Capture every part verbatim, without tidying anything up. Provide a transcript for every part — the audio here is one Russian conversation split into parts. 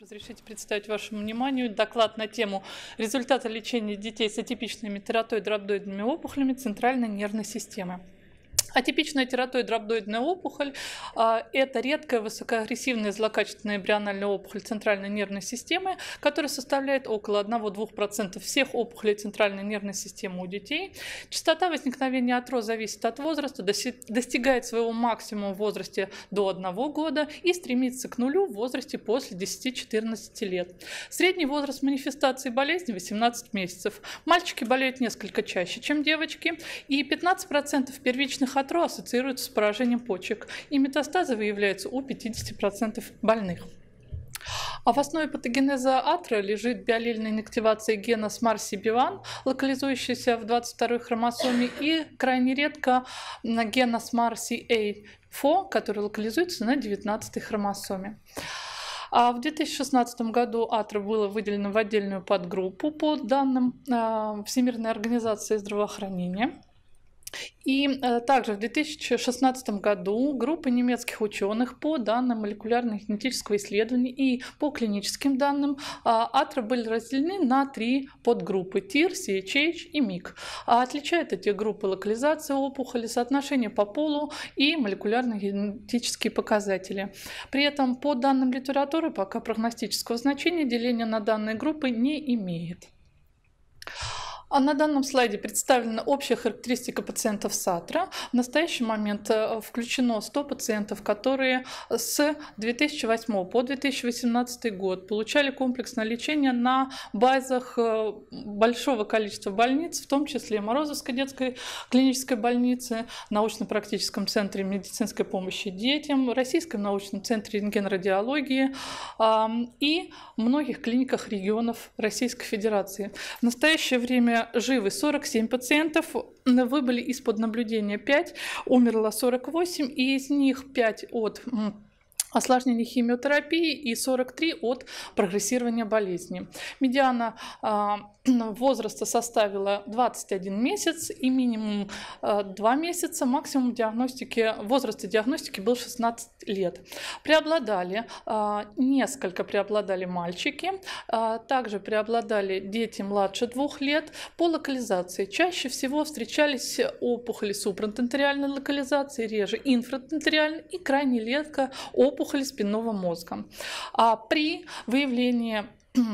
Разрешите представить вашему вниманию доклад на тему результаты лечения детей с атипичными тератоидо-рhabdoидными опухолями центральной нервной системы. Атипичная тератоидо-рhabdoидная опухоль – это редкая высокоагрессивная злокачественная эмбриональная опухоль центральной нервной системы, которая составляет около одного-двух процентов всех опухолей центральной нервной системы у детей. Частота возникновения атроз зависит от возраста, достигает своего максимума в возрасте до одного года и стремится к нулю в возрасте после десяти-четырнадцати лет. Средний возраст манифестации болезни – восемнадцать месяцев. Мальчики болеют несколько чаще, чем девочки, и пятнадцать процентов первичных атроз ассоциируется с поражением почек, и метастазы выявляются у пятидесяти процентов больных. А в основе патогенеза атро лежит биаллельная инактивация гена смарси би один, локализующаяся в двадцать второй хромосоме, и крайне редко гена смарси эй четыре, который локализуется на девятнадцатой хромосоме. А в две тысячи шестнадцатом году атро было выделено в отдельную подгруппу по данным Всемирной организации здравоохранения. И э, также в две тысячи шестнадцатом году группа немецких ученых по данным молекулярно-генетического исследования и по клиническим данным э, атро были разделены на три подгруппы: тир, си эйч эйч и мик. А отличают эти группы локализация опухоли, соотношение по полу и молекулярно-генетические показатели. При этом по данным литературы пока прогностического значения деление на данные группы не имеет. А на данном слайде представлена общая характеристика пациентов с атро. В настоящий момент включено сто пациентов, которые с две тысячи восьмого по две тысячи восемнадцатый год получали комплексное лечение на базах большого количества больниц, в том числе Морозовской детской клинической больницы, научно-практическом центре медицинской помощи детям, Российском научном центре рентгенрадиологии и многих клиниках регионов Российской Федерации. В настоящее время живы сорок семь пациентов, выбыли из-под наблюдения пять, умерло сорок восемь, и из них пять от осложнений химиотерапии и сорок три от прогрессирования болезни. Медиана э, возраста составила двадцать один месяц и минимум э, два месяца, максимум диагностики, возраста диагностики был шестнадцать лет. Преобладали, э, несколько преобладали мальчики, э, также преобладали дети младше двух лет. По локализации чаще всего встречались опухоли супрантенториальной локализации, реже инфрантенториальной и крайне редко опухоли опухоли спинного мозга. А при выявлении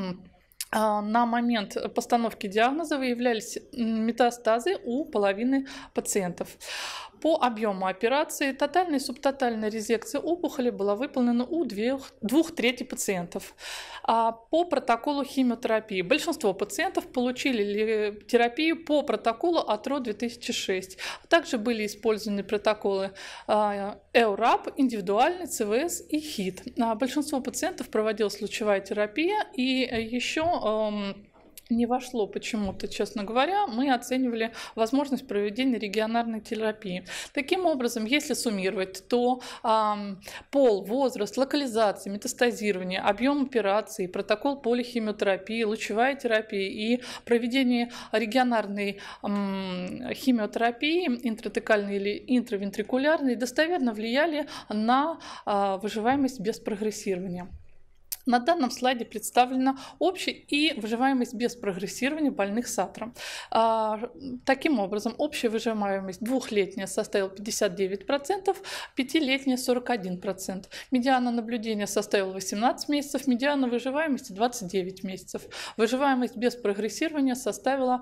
на момент постановки диагноза выявлялись метастазы у половины пациентов. По объему операции тотальная и субтотальная резекция опухоли была выполнена у двух, двух трети пациентов. А по протоколу химиотерапии большинство пациентов получили терапию по протоколу атро две тысячи шесть. Также были использованы протоколы ЭОРАП, индивидуальный, цэ вэ эс и хит. Большинство пациентов проводилась лучевая терапия, и еще не вошло почему-то, честно говоря, мы оценивали возможность проведения регионарной терапии. Таким образом, если суммировать, то э, пол, возраст, локализация, метастазирование, объем операции, протокол полихимиотерапии, лучевая терапия и проведение регионарной э, химиотерапии, интратекальной или интравентрикулярной, достоверно влияли на э, выживаемость без прогрессирования. На данном слайде представлена общая и выживаемость без прогрессирования больных с атро. Таким образом, общая выживаемость двухлетняя составила пятьдесят девять процентов, пятилетняя сорок один процент. Медиана наблюдения составила восемнадцать месяцев, медиана выживаемости двадцать девять месяцев. Выживаемость без прогрессирования составила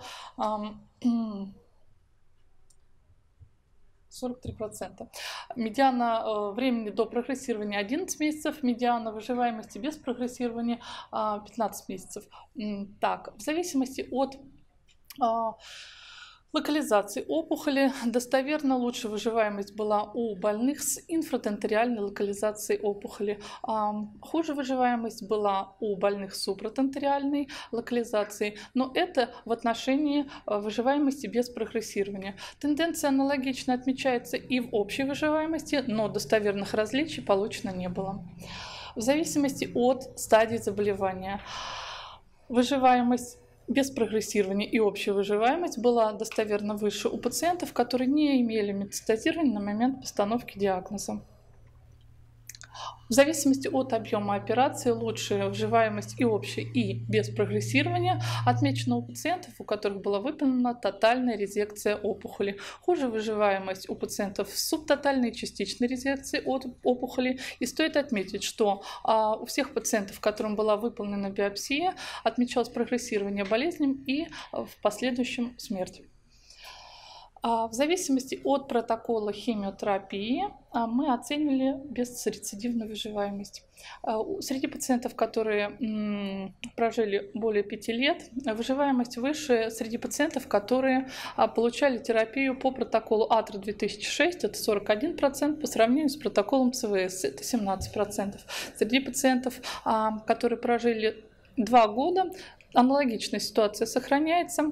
сорок три процента. Медиана э, времени до прогрессирования одиннадцать месяцев, медиана выживаемости без прогрессирования э, пятнадцать месяцев. Так, в зависимости от э, локализации опухоли достоверно лучше выживаемость была у больных с инфратенториальной локализацией опухоли. Хуже выживаемость была у больных с супратенториальной локализацией, но это в отношении выживаемости без прогрессирования. Тенденция аналогично отмечается и в общей выживаемости, но достоверных различий получено не было. В зависимости от стадии заболевания выживаемость без прогрессирования и общая выживаемость была достоверно выше у пациентов, которые не имели метастазирования на момент постановки диагноза. В зависимости от объема операции лучшая выживаемость и общая, и без прогрессирования отмечена у пациентов, у которых была выполнена тотальная резекция опухоли. Хуже выживаемость у пациентов с субтотальной и частичной резекцией от опухоли. И стоит отметить, что а, у всех пациентов, которым была выполнена биопсия, отмечалось прогрессирование болезни и в последующем смерть. В зависимости от протокола химиотерапии мы оценили безрецидивную выживаемость. Среди пациентов, которые прожили более пяти лет, выживаемость выше среди пациентов, которые получали терапию по протоколу АТРА две тысячи шесть, это сорок один процент, по сравнению с протоколом ЦВС, это семнадцать процентов. Среди пациентов, которые прожили два года, аналогичная ситуация сохраняется.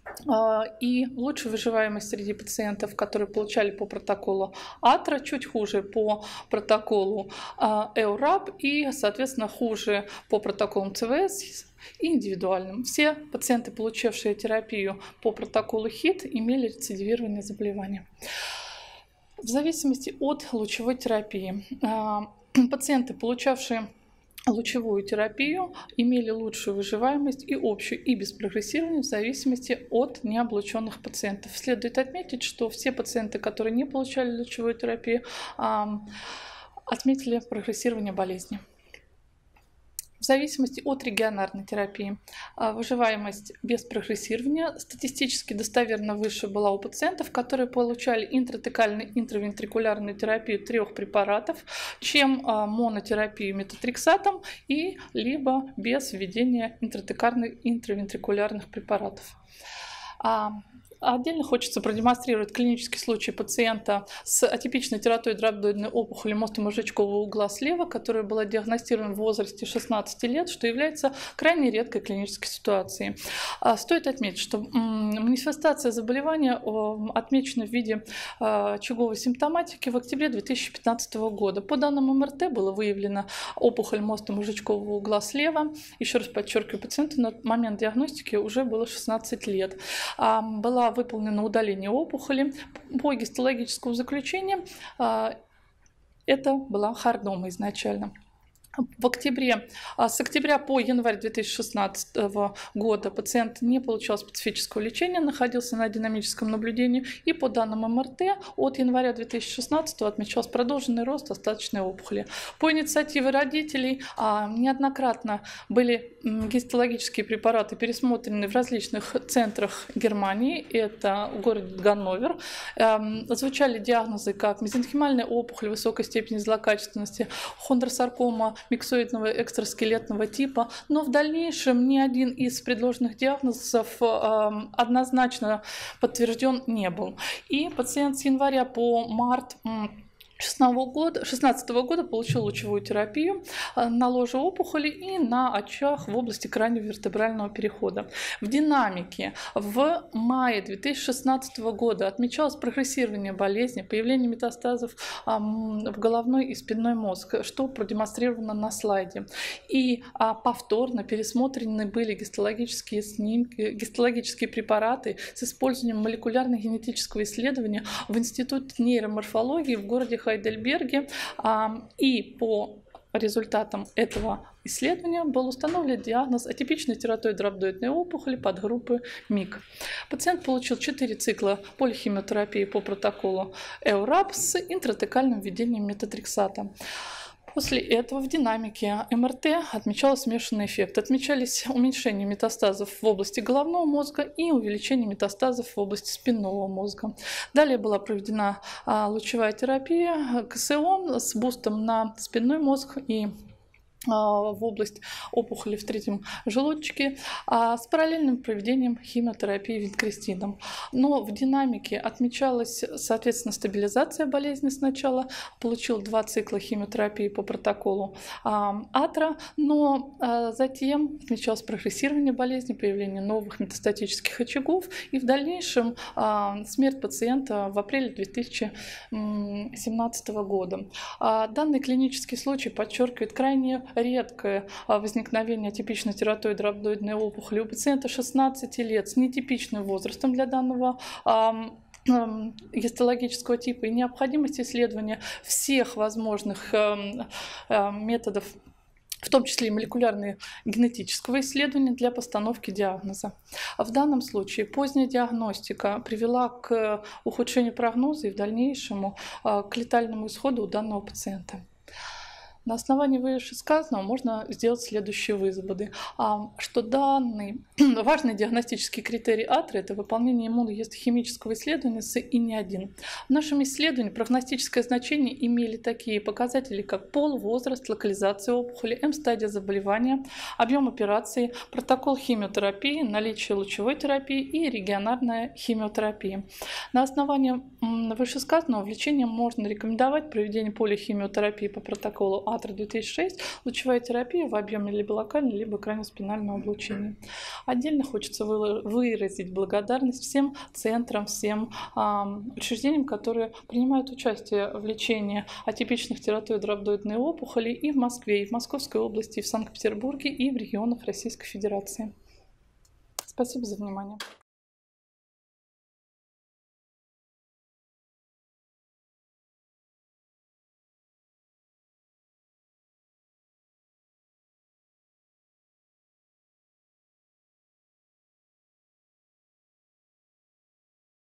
И лучшая выживаемость среди пациентов, которые получали по протоколу АТРА, чуть хуже по протоколу ЭУРАП и, соответственно, хуже по протоколам ЦВС и индивидуальным. Все пациенты, получившие терапию по протоколу ХИТ, имели рецидивирование заболевания. В зависимости от лучевой терапии, пациенты, получавшие лучевую терапию, имели лучшую выживаемость и общую, и без прогрессирования в зависимости от необлученных пациентов. Следует отметить, что все пациенты, которые не получали лучевую терапию, отметили прогрессирование болезни. В зависимости от регионарной терапии выживаемость без прогрессирования статистически достоверно выше была у пациентов, которые получали интратекальную интравентрикулярную терапию трех препаратов, чем монотерапию метотрексатом и либо без введения интратекальных интравентрикулярных препаратов. Отдельно хочется продемонстрировать клинический случай пациента с атипичной тератоидной рhabdoидной опухолью мозга-мозжечкового угла слева, которая была диагностирована в возрасте шестнадцати лет, что является крайне редкой клинической ситуацией. Стоит отметить, что манифестация заболевания отмечена в виде очаговой симптоматики в октябре две тысячи пятнадцатого года. По данным эм эр тэ была выявлена опухоль мозга-мозжечкового угла слева. Еще раз подчеркиваю, пациенту на момент диагностики уже было шестнадцать лет. Была выполнено удаление опухоли. По гистологическому заключению это была хордома изначально. В октябре, с октября по январь две тысячи шестнадцатого года пациент не получал специфического лечения, находился на динамическом наблюдении, и по данным эм эр тэ от января две тысячи шестнадцатого отмечался продолженный рост остаточной опухоли. По инициативе родителей неоднократно были гистологические препараты пересмотрены в различных центрах Германии, это город Ганновер. Звучали диагнозы как мезенхимальная опухоль высокой степени злокачественности, хондросаркома миксоидного экстраскелетного типа, но в дальнейшем ни один из предложенных диагнозов э, однозначно подтвержден не был. И пациент с января по март две тысячи шестнадцатого года получил лучевую терапию на ложе опухоли и на очаг в области краниовертебрального перехода. В динамике в мае две тысячи шестнадцатого года отмечалось прогрессирование болезни, появление метастазов в головной и спинной мозг, что продемонстрировано на слайде. И повторно пересмотрены были гистологические снимки, гистологические препараты с использованием молекулярно-генетического исследования в Институте нейроморфологии в городе Хайдельберге, и по результатам этого исследования был установлен диагноз атипичной тератоидной рhabdoидной опухоли подгруппы МИК. Пациент получил четыре цикла полихимиотерапии по протоколу ЭУРАП с интратекальным введением метотрексата. После этого в динамике эм эр тэ отмечался смешанный эффект. Отмечались уменьшение метастазов в области головного мозга и увеличение метастазов в области спинного мозга. Далее была проведена а, лучевая терапия ка эс о с бустом на спинной мозг и в область опухоли в третьем желудочке с параллельным проведением химиотерапии винкрестином. Но в динамике отмечалась, соответственно, стабилизация болезни сначала, получил два цикла химиотерапии по протоколу АТРА, но затем отмечалось прогрессирование болезни, появление новых метастатических очагов и в дальнейшем смерть пациента в апреле две тысячи семнадцатого года. Данный клинический случай подчеркивает крайне редкое возникновение атипичной тератоидной рhabdoидной опухоли у пациента шестнадцати лет с нетипичным возрастом для данного гистологического типа и необходимость исследования всех возможных методов, в том числе и молекулярные генетического исследования для постановки диагноза. В данном случае поздняя диагностика привела к ухудшению прогноза и в дальнейшему к летальному исходу у данного пациента. На основании вышесказанного можно сделать следующие выводы, что данный важный диагностический критерий АТРА – это выполнение иммуногистохимического исследования с и не один. В нашем исследовании прогностическое значение имели такие показатели, как пол, возраст, локализация опухоли, М-стадия заболевания, объем операции, протокол химиотерапии, наличие лучевой терапии и регионарная химиотерапия. На основании вышесказанного в лечении можно рекомендовать проведение полихимиотерапии по протоколу АТРА две тысячи шесть, лучевая терапия в объеме либо локальной, либо краниоспинального облучения. Отдельно хочется выразить благодарность всем центрам, всем учреждениям, которые принимают участие в лечении атипичных тиреоидно-рhabdoидной опухоли и в Москве, и в Московской области, и в Санкт-Петербурге, и в регионах Российской Федерации. Спасибо за внимание.